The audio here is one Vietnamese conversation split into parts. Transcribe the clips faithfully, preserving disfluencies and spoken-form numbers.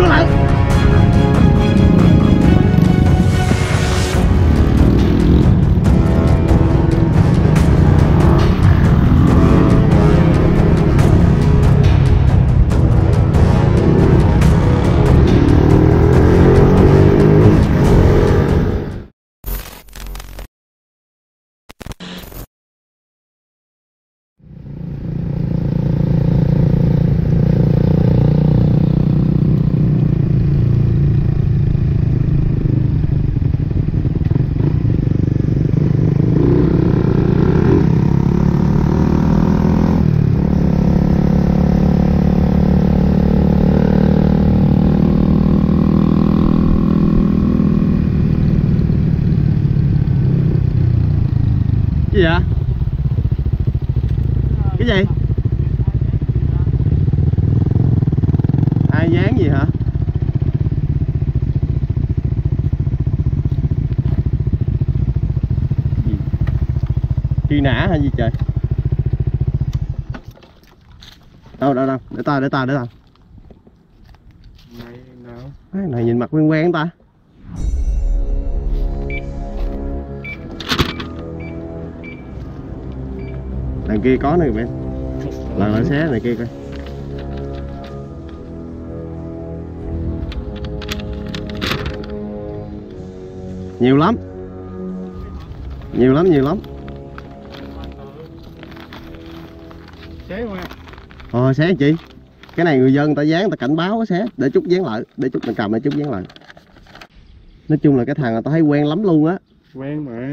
lại. Cái gì vậy? Cái gì? Ai dán gì hả? Gì? Truy nã hay gì trời? Đâu đâu đâu, để tao để tao để tao. Này nào? Cái này nhìn mặt quen quen ta. Đằng kia có này bạn. Lần lại xé này kia coi. Nhiều lắm. Nhiều lắm, nhiều lắm. Xé qua. Ờ xé chị. Cái này người dân ta dán, ta cảnh báo xé để chút dán lại, để chút mình cầm để chút dán lại. Nói chung là cái thằng này ta thấy quen lắm luôn á. Quen mà.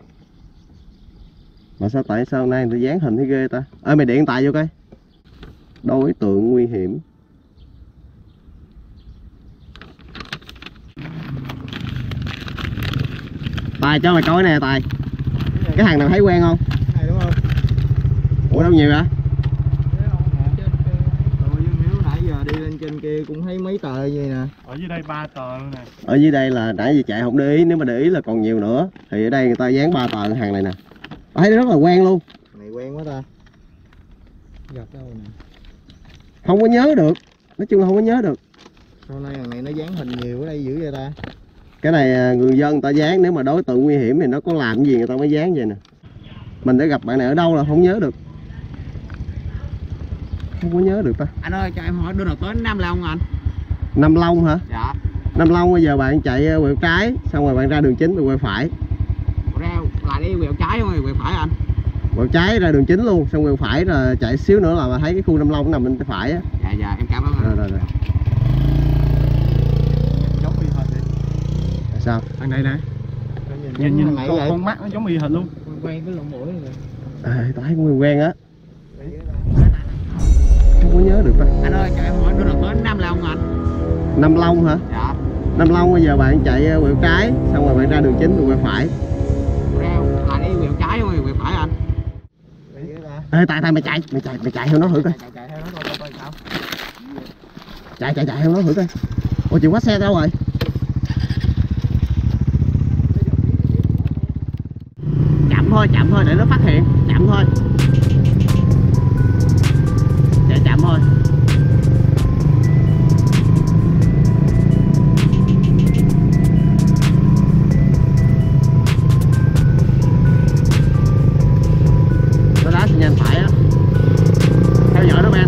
Mà sao tại sao nay người ta dán hình thấy ghê ta? Ê mày điện tài vô coi. Đối tượng nguy hiểm. Tài cho mày coi nè Tài. Cái, cái thằng nào thấy quen không? Cái này đúng không? Ủa đâu nhiều vậy? Nãy giờ đi lên trên kia cũng thấy mấy tờ như nè. Ở dưới đây ba tờ luôn nè. Ở dưới đây là nãy giờ chạy không để ý, nếu mà để ý là còn nhiều nữa. Thì ở đây người ta dán ba tờ hàng này nè. Thấy rất là quen luôn. Này quen quá ta. Gặp đâu nè. Không có nhớ được. Nói chung là không có nhớ được. Sau này thằng này nó dán hình nhiều ở đây dữ vậy ta. Cái này người dân người ta dán, nếu mà đối tượng nguy hiểm thì nó có làm gì người ta mới dán vậy nè. Mình đã gặp bạn này ở đâu là không nhớ được. Không có nhớ được ta. Anh ơi cho em hỏi đưa nào tới Nam Long anh? Nam Long hả? Dạ. Nam Long bây giờ bạn chạy quẹo trái, xong rồi bạn ra đường chính rồi quẹo phải. Ra lại đi quẹo trái không quẹo phải anh? Quẹo trái ra đường chính luôn, xong quẹo phải rồi chạy xíu nữa là mà thấy cái khu Nam Long nằm bên phải á. Dạ dạ em cảm ơn anh. Rồi rồi rồi. Giống y hệt vậy. Sao? Thằng này nè. Nhìn nhìn con, con mắt nó giống y hệt luôn. Quen cái lỗ mũi rồi. À, tao thấy quen quen á. Không có nhớ được ta. Anh ơi cho em hỏi đưa nào tới Nam Long anh? Nam Long hả? Dạ. Nam Long bây giờ bạn chạy quẹo trái, xong rồi bạn ra đường chính rồi quẹo phải. Ra lại đi quẹo trái không quẹo phải anh? Ê tại tại mày chạy, mày chạy mày chạy theo nó thử coi. Chạy chạy theo nó coi coi sao. Chạy chạy chạy theo nó thử coi. Ủa chịu quát xe đâu rồi? Chậm thôi, chậm thôi để nó phát hiện, chậm thôi. Chạy chậm thôi. Nó đá xi nhan phải á. Theo dõi nó men.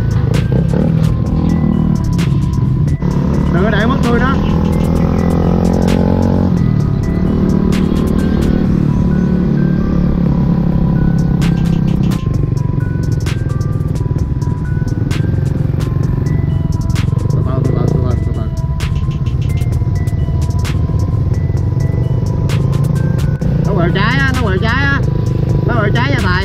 Đừng có để mất tôi đó. Nó quẹo trái á, nó quẹo trái á. Nó quẹo trái nha Tài.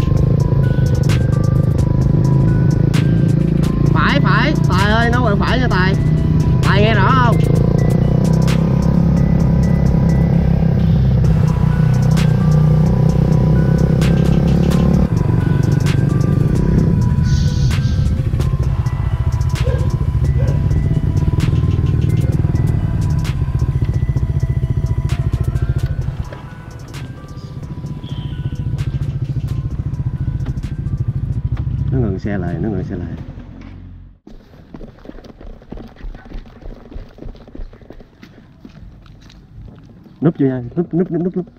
Phải phải, Tài ơi nó quẹo phải nha Tài. Tài nghe rõ không? Nó ngừng xe lại, nó ngừng xe lại. Núp vô nha, núp núp núp núp núp.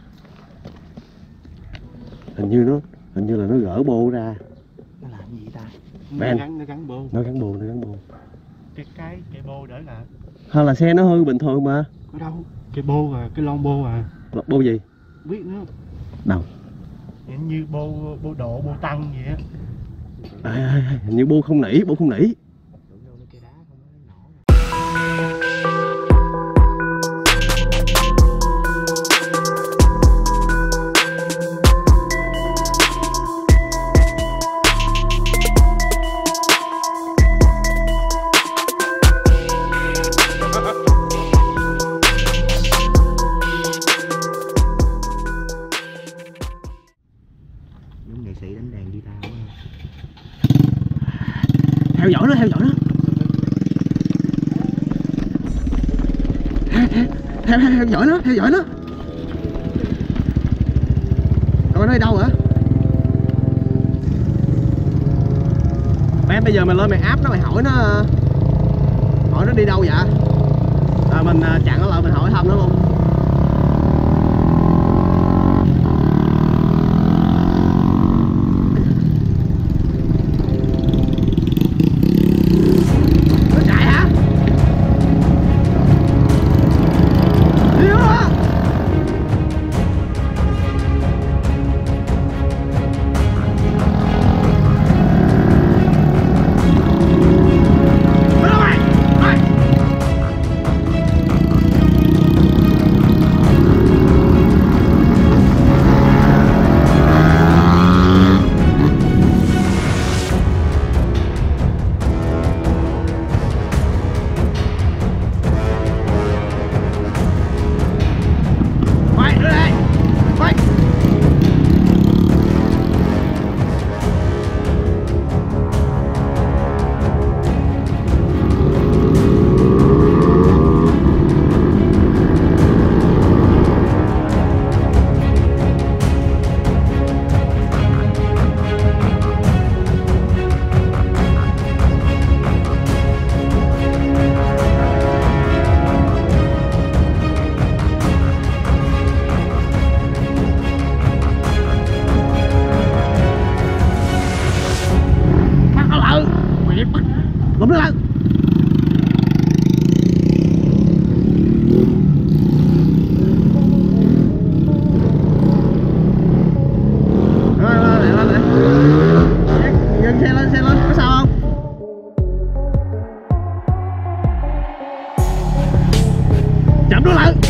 Hình như nó hình như là nó gỡ bô ra. Nó làm gì ta? Ben. Nó gắn nó gắn bô. Nó gắn bô, nó gắn bô. Cái cái cái bô đỡ là. Hay là xe nó hư bình thường mà. Có đâu? Cái bô à, cái lon bô à. Bô gì? Biết nữa. Đâu? Hình như bô bô độ, bô tăng gì á. À, à, à, hình như bô không nỉ, bô không nỉ. Giống nghệ sĩ đánh đàn guitar quá. Theo dõi nó, theo dõi nó. Theo, theo, theo, theo dõi nó, theo dõi nó. Coi nó đi đâu hả? Bé bây giờ mình lên mày áp nó, mày hỏi nó hỏi nó đi đâu vậy? À, mình chặn nó lại, mình hỏi thăm nó luôn. Bấm nó lên. Lên lên lên lên. Dừng xe lên, xe lên, có sao không? Chậm nó lại.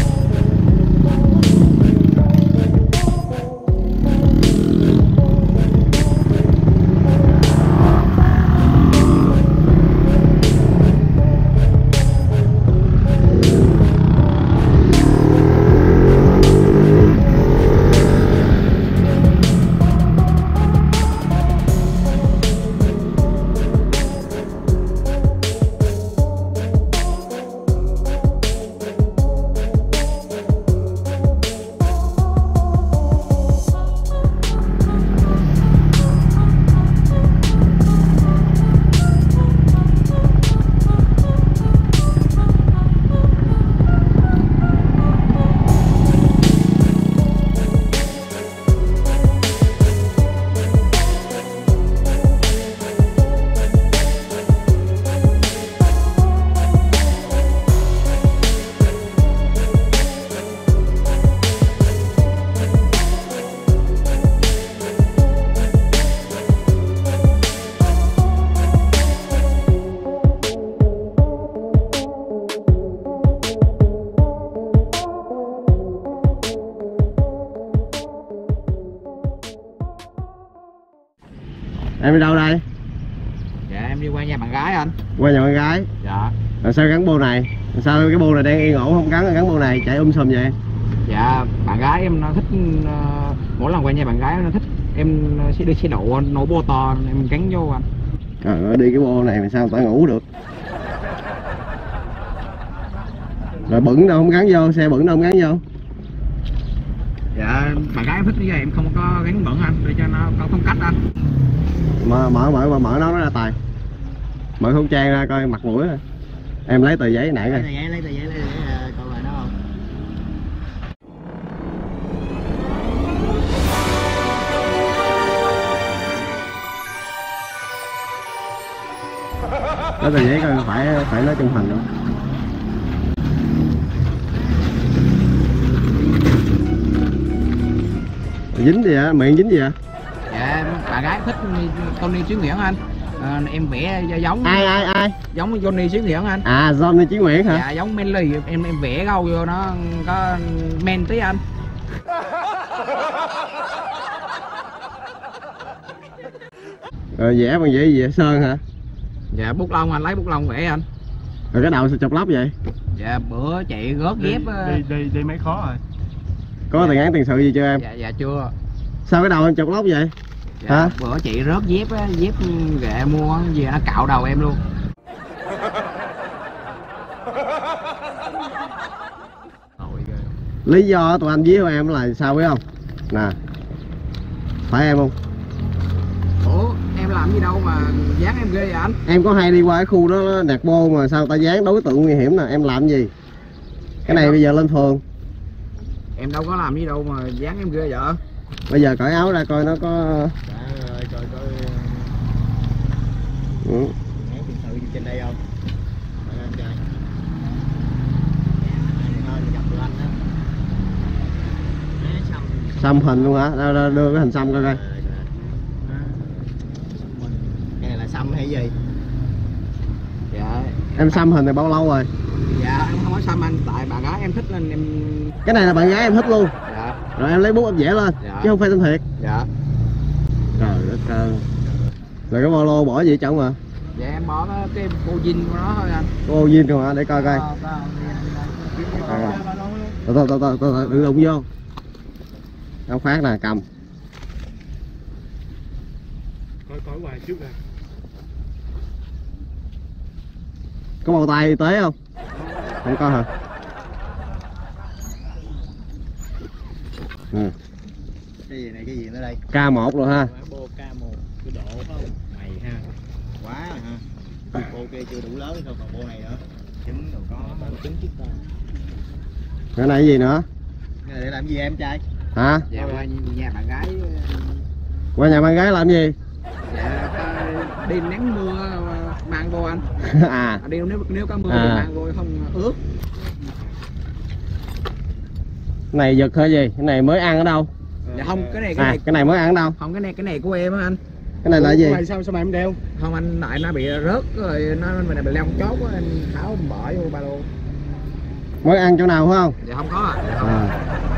Em đi đâu đây? Dạ em đi qua nhà bạn gái anh. Qua nhà bạn gái? Dạ. Rồi sao gắn bô này? Rồi sao cái bô này đang yên ổn không gắn gắn bô này chạy um sùm vậy? Dạ bạn gái em nó thích uh, mỗi lần qua nhà bạn gái nó thích em sẽ đi xe độ nổ bô to em gắn vô anh. Trời ơi đi cái bô này mà sao tao ngủ được? Rồi bẩn đâu không gắn vô, xe bẩn đâu không gắn vô? Dạ bạn gái em thích như vậy em không có gắn bẩn anh để cho nó có phong cách anh. Mở mở mở mở, mở nó ra Tài. Mở khẩu trang ra coi mặt mũi rồi. Em lấy tờ giấy nãy Lấy coi. tờ giấy, lấy tờ giấy, lấy tờ giấy coi lại nó không? Nói tờ giấy coi phải phải nói trung thành không. Dính gì ạ? Miệng dính gì ạ? Dạ bạn gái thích Tony Chí Nguyễn anh. À, em vẽ giống Ai ai ai? giống Johnny Chí Nguyễn anh. À Johnny Chí Nguyễn hả? Dạ giống Manly, em em vẽ gâu vô nó có men tí anh. Rồi vẽ bằng vẽ gì vậy? Sơn hả? Dạ bút lông anh, lấy bút lông vẽ anh. Rồi cái đầu sao chọc lóc vậy? Dạ bữa chạy rớt đi, dép. đi đi đi mấy khó rồi. Có tiền án tiền sự gì chưa em? Dạ dạ chưa. Sao cái đầu em chọc lóc vậy? Dạ, hả? bữa chị rớt dép á, dép ghệ mua gì nó cạo đầu em luôn. Lý do tụi anh với em là sao biết không? Nè, phải em không? Ủa em làm gì đâu mà dán em ghê vậy anh? Em có hay đi qua cái khu đó nạt bô mà sao ta dán đối tượng nguy hiểm nè, em làm gì? Cái Em này đâu- bây giờ lên phường. Em đâu có làm gì đâu mà dán em ghê vậy. Bây giờ cởi áo ra coi nó có. Rồi coi coi Ừ. án tiền sự gì trên đây không? Phải anh trai. Thôi gặp tụi anh đó. Né xong. Xăm hình luôn hả? Đưa, đưa, đưa cái hình xăm coi coi. Cái này là xăm hay gì? Dạ Em xăm hình này bao lâu rồi? dạ em không có xăm anh, tại bạn gái em thích nên em. Cái này là bạn gái em thích luôn. Dạ Rồi em lấy bút em vẽ lên, Dạ. chứ không phải tên thiệt. dạ Trời đất ơi. Rồi cái ba lô bỏ gì trong mà? dạ em bỏ cái, cái bộ jean của nó thôi anh. Ô Duyên không hả? Để coi coi. Có- có- À. Từ từ từ từ từ đừng đụng vô. Áo khoác nè, cầm. Coi coi hoài trước nè. Có bao tay y tế không? Không có hả? Ừ. Cái gì này cái gì nữa đây? K một rồi ha. Quả bô ca một cái độ phải không? Mày ha. Quá rồi ha. Bô kia chưa đủ lớn thôi còn bô này nữa. Trứng đâu có trứng trước ta. Cái này cái gì nữa? Cái này để làm gì em trai? Hả? dạ qua nhà bạn gái. Qua nhà bạn gái làm gì? Dạ ta đi nắng mưa mang vô anh. À. À, đi nếu nếu có mưa À. thì mang vô không ướt. Cái này giật hay gì? Cái này mới ăn ở đâu? Dạ không, cái này cái À, này cái này mới ăn ở đâu? không, cái này cái này của em á anh. Cái này là cái gì? Mày sao sao mày em đeo? Không anh, lại nó bị rớt rồi nó mình bị leo chốt á, anh tháo em bỏ vô ba lô. Mới ăn chỗ nào phải không? Dạ không có à. À.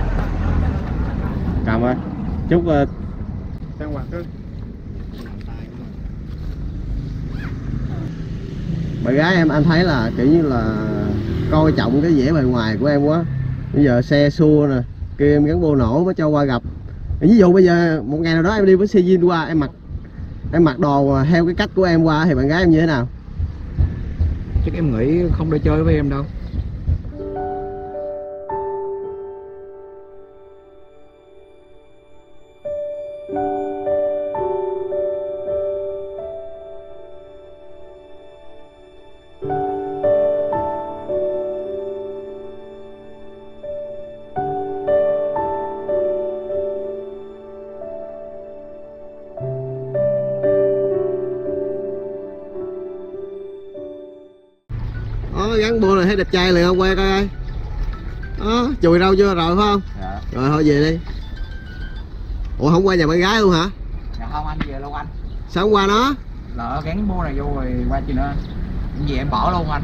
Cầm ơi. Chút uh, Sang quạt thôi. bạn gái em anh thấy là kiểu như là coi trọng cái vẻ bề ngoài của em quá. Bây giờ xe xua nè, kêu em gắn bô nổ mới cho qua gặp. Ví dụ bây giờ một ngày nào đó em đi với xe jean qua, em mặc em mặc đồ theo cái cách của em qua thì bạn gái em như thế nào? Chắc em nghĩ không đi chơi với em đâu. Đó, gắn bô này thấy đẹp trai liền không, quay coi coi. Đó, chùi rau chưa rồi phải không? Dạ. Rồi thôi về đi. Ủa không qua nhà bạn gái luôn hả? Dạ không anh, về luôn anh. Sao không qua nó? Lỡ gắn bô này vô rồi qua chi nữa. Về em bỏ luôn anh.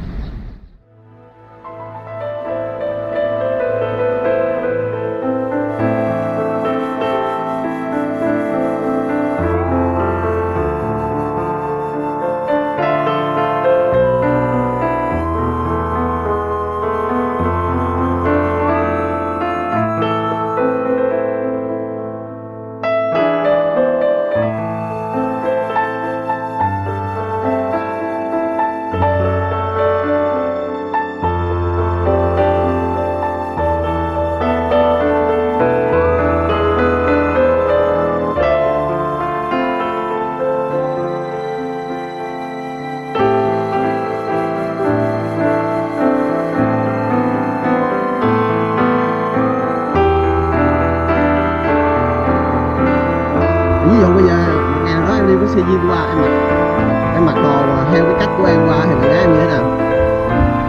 ngày nào đó em đi với xe jean qua, em mặc em mặc đồ theo cái cách của em qua thì bạn gái em như thế nào?